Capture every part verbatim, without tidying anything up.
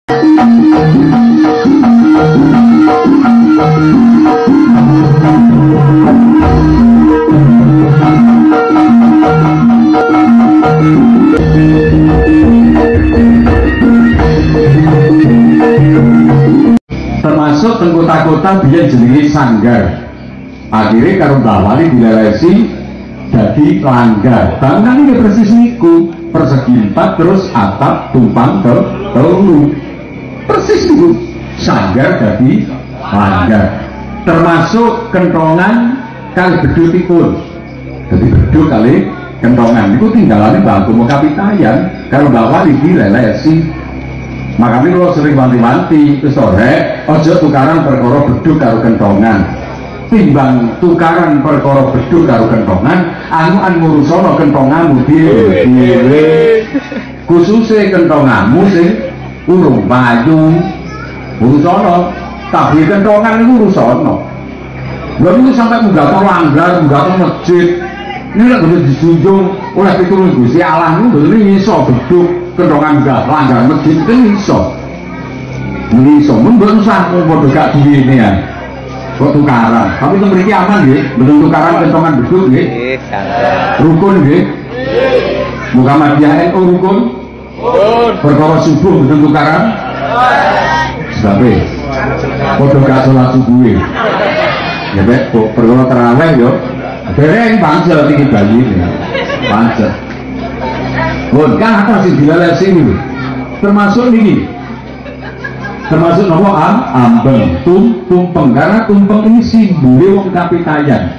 Termasuk teng kota-kota biyen jenenge sanggar. Akhirnya karo Mbah Wali dilelesi jadi langgar. Bangunan ini persis niku, persegi empat terus atap tumpang ke telu. Persis niku sanggar jadi langgar. Termasuk kentongan kali bedutipun. Jadi bedut kali kentongan niku tinggalane Mbah Agama Kapitayan karo Mbah Wali dilelesi. Makanya kalau sering wanti-wanti terus sore ojo tukaran perkara beduk karo kentongan, timbang tukaran perkara beduk karo kentongan anu an ngurusono kentonganmu dhewe, khususnya kentonganmu sing urung payu urusono, tapi kentongan itu urusono. Lalu itu sampai menggato langgar, menggato masjid ini lah boleh dijunjung oleh pitulung Gusti Allah itu bener iso beduk kentongan enggak langgar masjid itu iso iso membuat usah mau gak duit ini ya kok tukaran tapi itu memiliki aman ya betul tukaran kentongan beduk ya rukun ya Muhammadiyah N U rukun perkara subuh betul tukaran sebabnya kok gak sholat subuh ya bet perkara terawih ya dereng pancel tinggi bayi ini pancel pun kan apa sih dilalesi ini termasuk ini termasuk nomor am ambeng tum tumpeng karena tumpeng ini simbole wong Kapitayan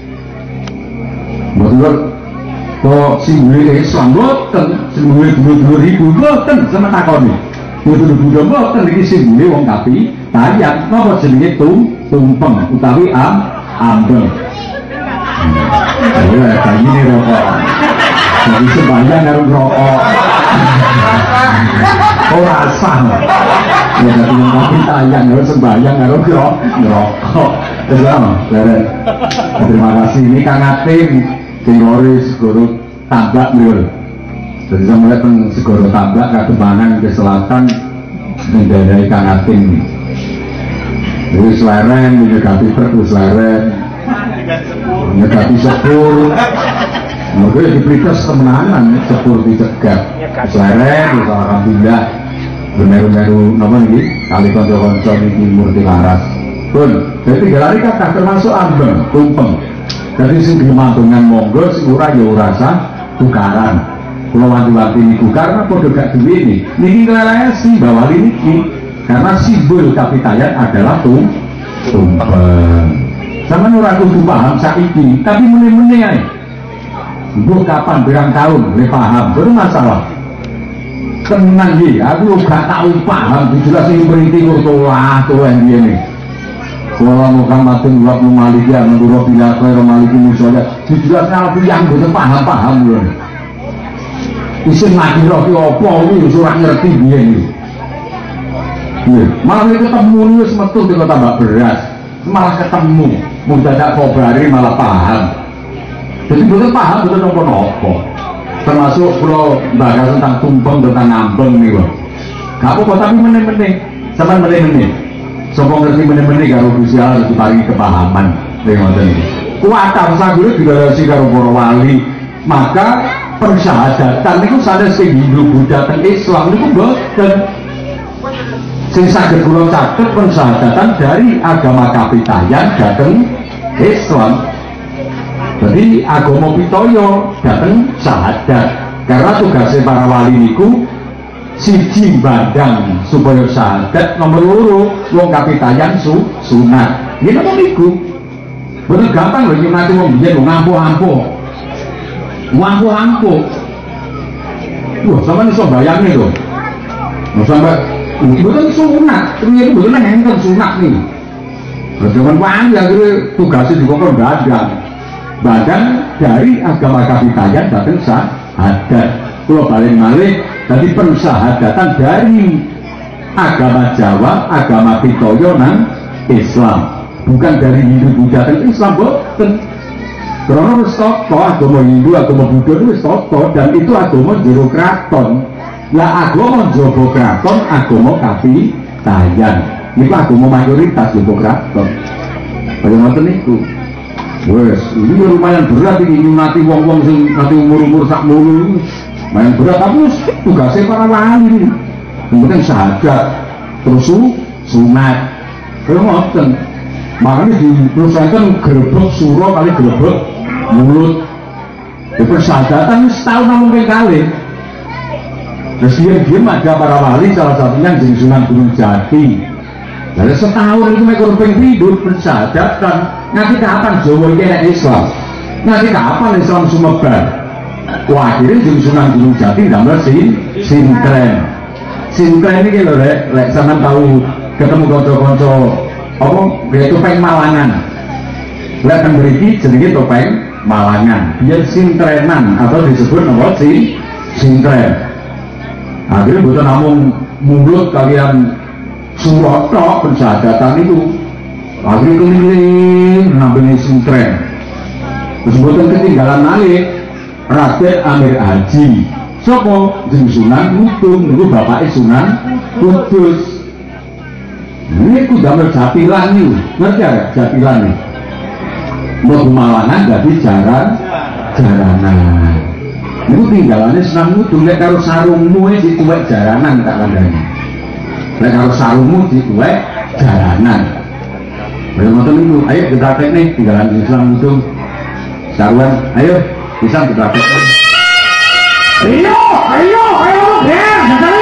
betul kok simbole Islam boten simbole dulur-dulur ibu boten sama takoni dulur-dulur boten ini simbole wong Kapitayan napa jenenge tum tumpeng utawi am ambeng. Ya, kayak gini rokok. Jadi sembahyang harus rokok. Oh rasa. Ya, tapi yang Kapitayan harus sembahyang harus rokok. Terus, terima kasih. Ini Kang Atim, Tingori Segoro Tambak beliau. Jadi saya melihat Segoro Tambak ke Kembangan ke selatan mendarai Kang Atim. Jadi seleren, menyegati terus seleren. Nyegati sepur mungkin diberitas kemenangan sepur dicegat seleren alhamdulillah bemeru-meru nama ini kali konco-konco ini murti laras pun jadi tiga hari kata termasuk ambeng tumpeng jadi sing dimantungan monggo sing ora ya urasa tukaran kalau wanti-wanti niku karena podo gak duwe ini niki ngelelesi bahwa ini karena simbol Kapitayan adalah tum tumpeng. Sama ora kudu paham saiki, tapi mene-mene ae. Mbok kapan berang tahun le paham, baru masalah. Tenang iki, aku gak tau paham jelas sing mriki kurtolah tuwa ngene. Kula Muhammadun wa maliki amduro bila khair maliki musalla. Jelas aku yang mboten paham-paham lho. Isin makira ki apa iki ora ngerti biyen iki. Malah ketemu wis metu kok tambah beras. Malah ketemu mendadak kobari malah paham jadi betul paham betul nopo-nopo termasuk kalau bahas tentang tumpeng tentang ngambeng nih kok gak apa-apa tapi meneh-meneh sama meneh-meneh sopo ngerti meneh-meneh kalau Gusti Allah diparingi kepahaman dengan ini kuatan sagure dilalasi karo para wali maka persyahadatan itu sadar sing Hindu Buddha dan Islam itu boten sing saged kula catet persyahadatan dari agama Kapitayan dateng Islam. Jadi agama Pitoyo dateng syahadat. Karena tugasnya para wali niku siji bandang supaya syahadat nomor loro wong Kapitayan su sunat. Nggih napa niku? Bener gampang lho nyunati wong biyen ngampuh-ampuh. Ngampuh-ampuh. Wah, sampeyan iso bayangke lho. Nah, sampai betul sunat, ternyata betul nengken sunat nih. Zaman wali akhirnya tugasnya juga badan, badan dari agama Kapitayan datang syahadat. Kalau balik balik, tadi persyahadatan dari agama Jawa, agama Pitoyo nang Islam, bukan dari Hindu Buddha dan Islam boten. Karena wis tata agama Hindu, agama Buddha itu wis tata dan itu agama jero kraton. Lah agama njaba kraton, agama kapitayan. Niku agama mayoritas njaba kraton. Kaya ngoten niku. Wes, ini lumayan berat ini nyunati wong-wong sing nanti umur-umur sak mulu. Lumayan berat tapi tugasnya para wali ini. Yang penting syahadat, terus sunat. Kaya ngoten. Makanya diusahakan gerebek surah kali gerebek mulut. Di persyahadatan setahun namun kali. Terus diam-diam ada para wali, salah satunya jadi Sunan Gunung Jati. Dari setahun itu mereka orang hidup persyahadatan. Nanti kapan Jawa ini enak Islam? Nanti kapan Islam sumebar? Wah akhirnya jadi Sunan Gunung Jati tambah sin sinkren. Sinkren ini loh rek, rek sama tahu ketemu konco-konco apa? Kayak topeng Malangan. Lihat kan beriki jadi topeng Malangan. Biar sinkrenan atau disebut nama sin sinkren. Akhirnya bukan namun mulut kalian surat tok pensyahadatan itu. Akhirnya keliling nampilin sinkren. Terus bukan ketinggalan nalik Raden Amir Haji. Sopo jeung Sunan Kudus, niku bapake Sunan Kudus. Niku damel jatilan niku. Ngerti ya jatilan nih. Mlebu Malangan dadi jaran jaranan. Niku tinggalannya Sunan Kudus lek karo sarungmu e dituwek jaranan tak kandhani. Lek karo sarungmu dituwek jaranan. Ayo ngoten niku, ayo kita teknik tinggalan Sunan Kudus. Sarwan, ayo bisa kita teknik. Ayo, ayo, ayo, ya, datang.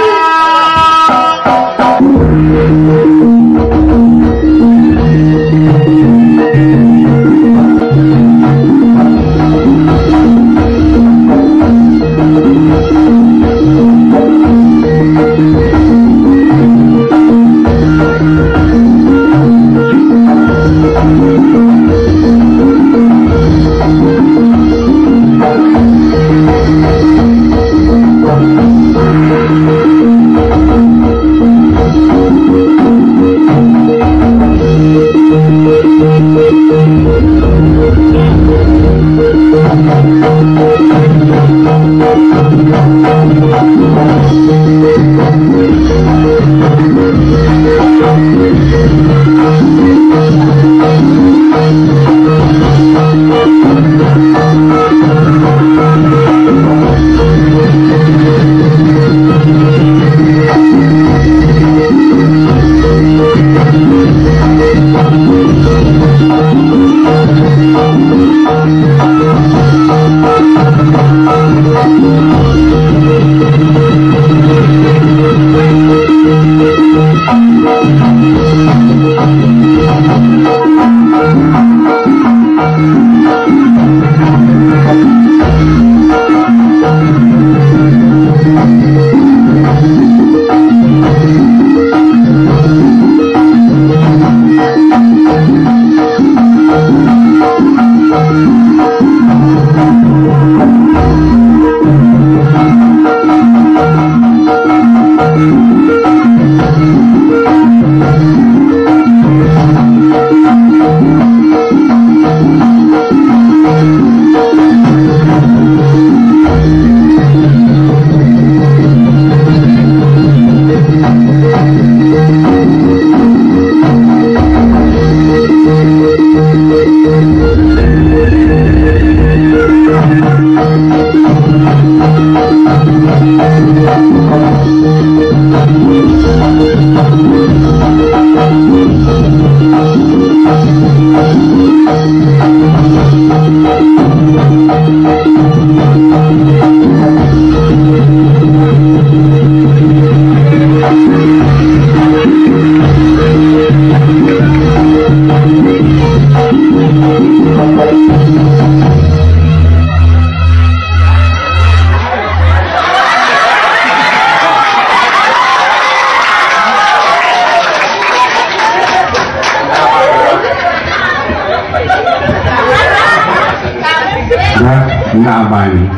Apa ini?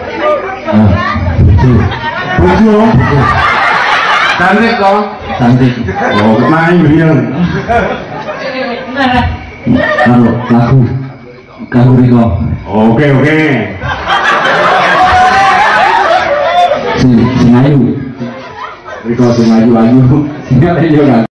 Bojo. Cantik kok. Cantik. Oh, main beliau. Halo, lagu. Kamu Riko. Oke, oke. Si, si Ayu. Riko sing ayu-ayu sing ayu kan.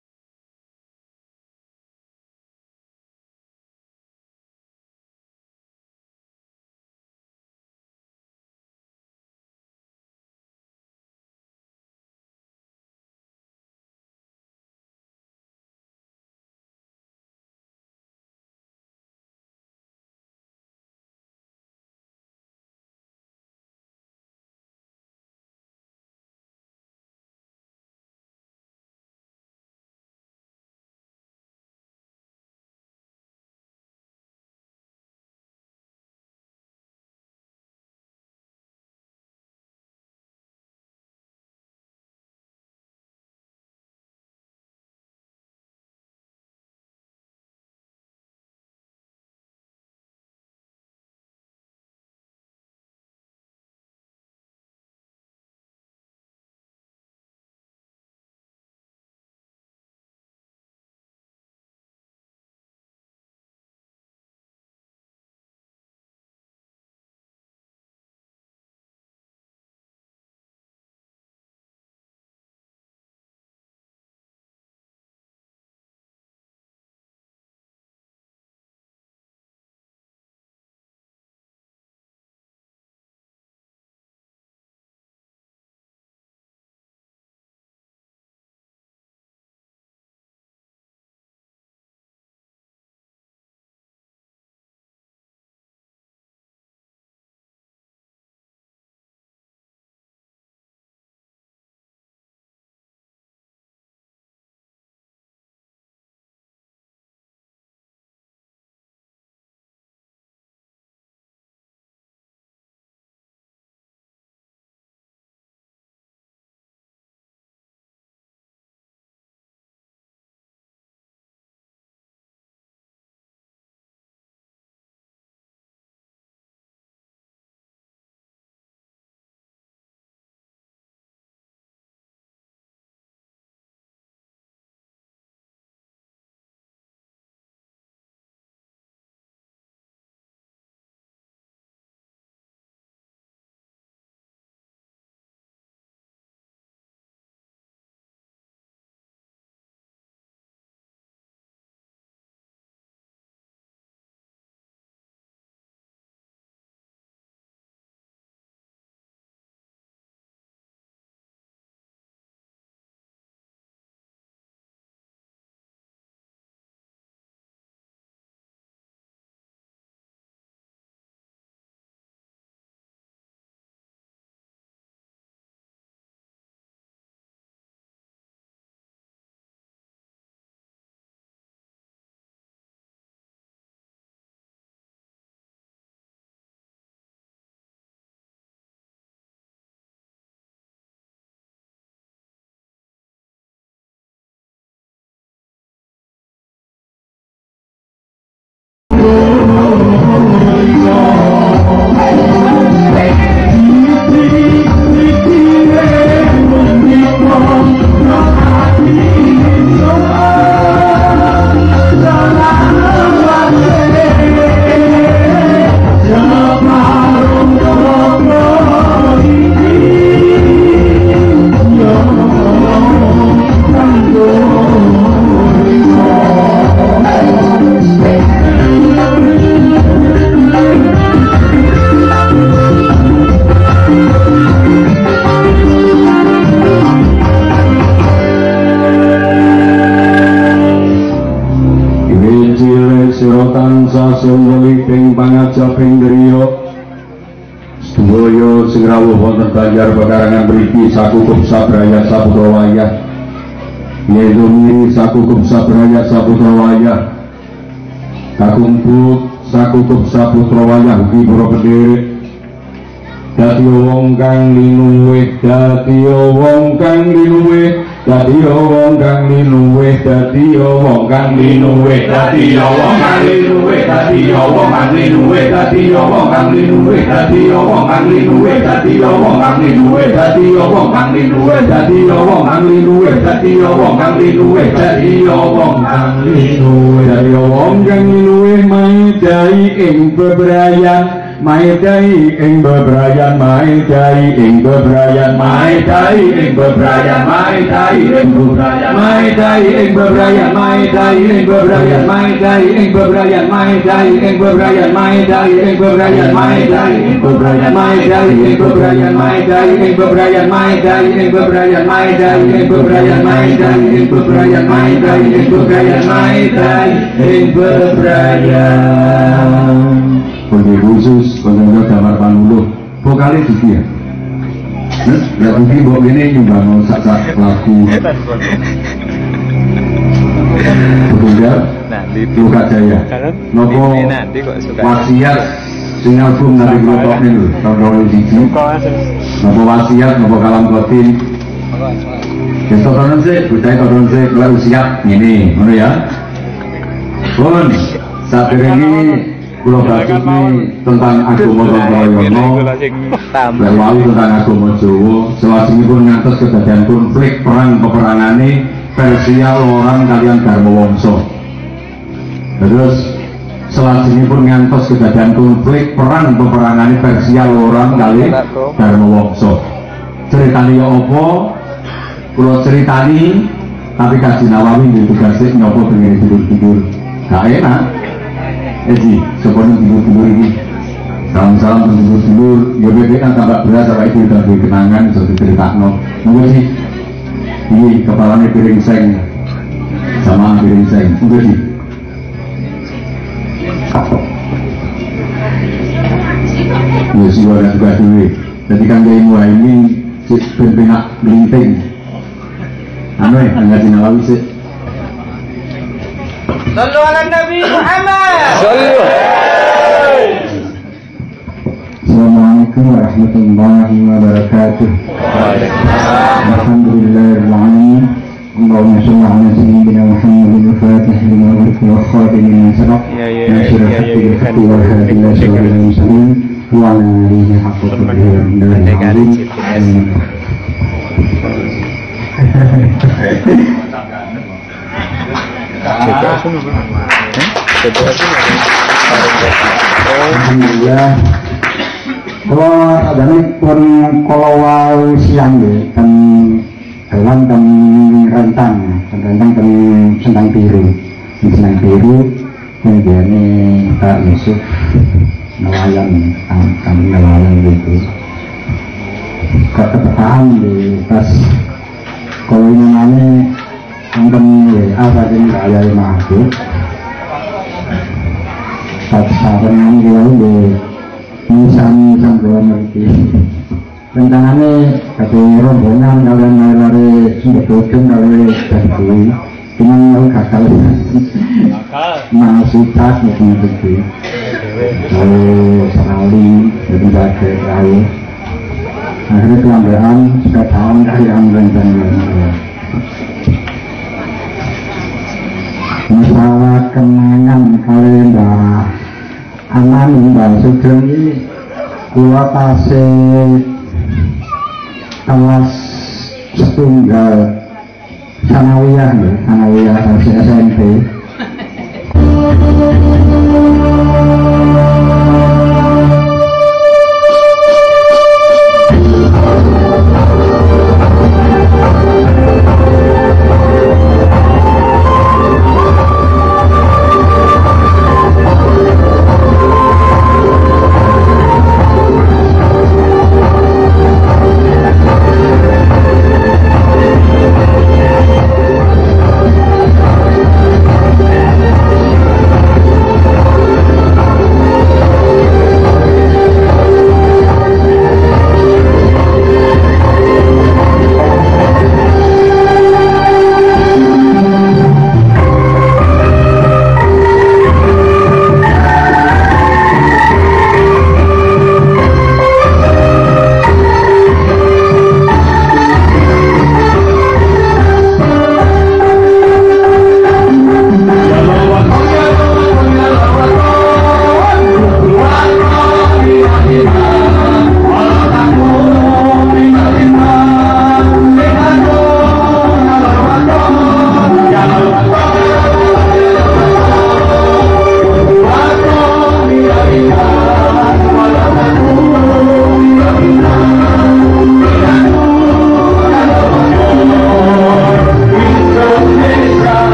Sumbeling pangajaping griya sedaya sing rawuh wonten Banjar Pekarangan mriki sakukup sabraya saputra wayah yedumi sakukup sabraya saputra wayah kakumput sakukup saputra wayah ugi para pendherek dadi wong kang linuwih dadi wong kang linuwih dadi wong kang linuwih dadi wong kang linuwih dadi wong kang linuwih dadi wong kang linuwih dadi wong kang linuwih dadi wong kang linuwih dadi wong kang linuwih dadi wong kang linuwih dadi wong kang linuwih dadi wong kang linuwih dadi wong kang linuwih dadi wong kang linuwih maidai ing bebrayan Maidai ing bebrayan maidai ing bebrayan maidai ing bebrayan maidai ing bebrayan maidai ing bebrayan maidai ing bebrayan maidai ing bebrayan maidai ing bebrayan maidai ing bebrayan maidai ing bebrayan maidai ing bebrayan maidai ing bebrayan maidai ing bebrayan maidai ing bebrayan maidai ing bebrayan maidai ing bebrayan maidai ing bebrayan Kode khusus, kode gambar panuluh, vokalnya Duki ya? Nah, Duki bawa ini nyumbang mau sak-sak lagu Betul Luka Jaya Nopo wasiat sing album dari Grotok ini tahun dua ribu tujuh Nopo wasiat, nopo kalam kotin Kita tonton sih, budaya tonton sih, kalau siap ini, mana ya? Pun, saat ini Pulau Bagus ini tentang agama Tontoyono, berwali tentang agama Jawa. Selasi pun ngantos kejadian konflik perang peperangan ini Persia orang kalian Dharma Wongso. Terus selasi pun ngantos kejadian konflik perang peperangan ini Persia orang kalian Dharma Wongso. Ceritanya apa? Pulau ceritani, tapi kasih Nawawi di tugasnya nyopo dengan tidur-tidur. Gak enak. Ezi, sebenarnya tidur-tidur ini salam-salam tidur-tidur ya bebek kan tambah beras apa itu udah kenangan bisa diceritakan mungkin sih ini kepalanya piring seng sama piring seng mungkin sih ya sih ada juga dulu jadi kan dari mulai ini si pimpinan melinting anu ya nggak Nawawi sih Sallu ala Nabi Muhammad. Sallu. Assalamualaikum warahmatullahi wabarakatuh. Alhamdulillahirabbil alamin. Allahumma shalli ala sayyidina Muhammadin al-Fatih lima ughliqa wal khatim lima sabaq. Nasir al-haqqi bil haqqi wal hadi ila siratal mustaqim wa ala alihi haqqa qadrihi. Alhamdulillah. Kalau adanya pun kalau wau siang deh, kan hewan kan rentang, rentang kan sendang biru, sendang biru, kemudian Pak Yusuf nelayan, kami nelayan gitu. Ketepahan di pas kalau ini namanya Anten ya, apa yang kaya yang masuk saat-saat ini dia udah nisan-nisan doang lagi rencananya kata rombongan kalian lari-lari sudah tujuan lari dari cuma mau kakak masih tas mungkin begitu lalu sekali jadi baca lalu akhirnya kelambaran sudah tahun dari rencana masalah kenangan kalian dah aman Mbak Sugeng ini gua kasih kelas setunggal sanawiyah ya, sanawiyah S M P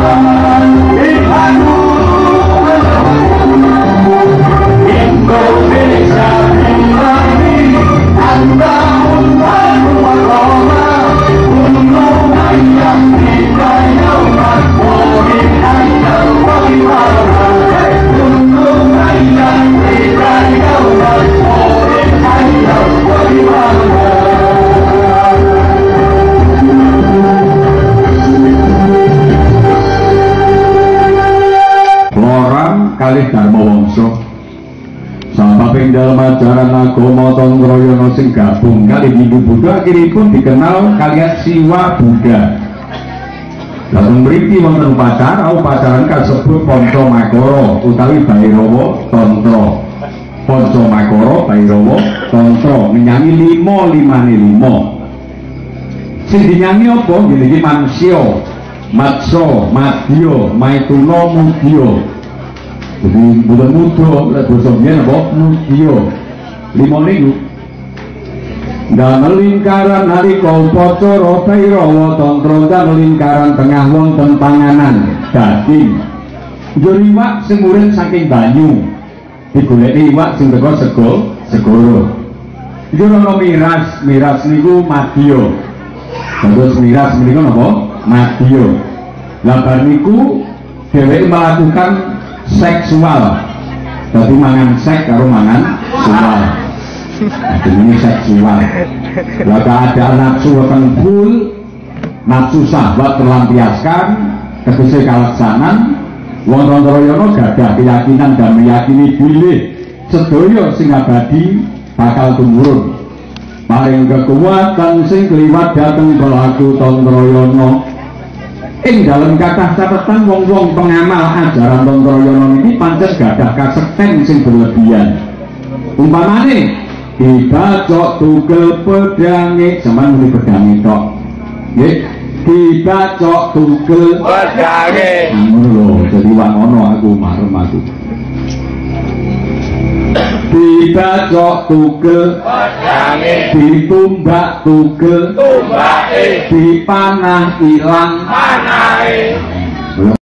Indonesia ini anda umat waroma untuk ayam kita nyaman bori ayam bori warna untuk ayam kita nyaman bori ayam bori warna. Lorang kalih Dharma Wangsa sama dalam ajaran agama Tongroyono sing gabung kali Hindu Buddha akhiripun dikenal kalian Siwa Buddha. Lalu mriki wonten upacara upacaran kasebut Panca Makara utawi Bhairawa Tantra. Panca Makara Bhairawa Tantra nyanyi lima limane lima. Sing dinyanyi apa? Nggih manusia, Matsa, Madya, Maituna, Mudya. Jadi bukan muda, lek basa biyen apa? Mudya. Lima niku. Damel lingkaran nalika upacara Bhairawa Tantra damel lingkaran tengah wonten panganan daging. Njur iwak sing urip saking banyu. Digoleki iwak sing teko sego, segara. Njur ana miras, miras niku madya. Terus miras menika napa? Madya. Lah bar niku dheweke melakukan seksual, jadi mangan seks karo mangan seksual. Ini seksual. Lah keadaan nafsu wonten full, nafsu syahwat terlampiaskan, tegese kaleksanan. Wong Tongroyono gadah keyakinan dan meyakini bilih sedaya sing abadi bakal tumurun. Paring kekuatan sing kliwat dhateng pelaku Tongroyono. Ing dalam kathah catatan wong-wong pengamal ajaran Tongroyono niki pancen gadah kasekten sing berlebihan. Umpamane dibacok tugel pedange sampeyan muni pedange tok. Nggih, dibacok tugel pedange. Ngono lho, dadi wangono aku marem aku. Dibacok tugel pedange, ditumbak tugel tumbake, dipanah ilang panahe.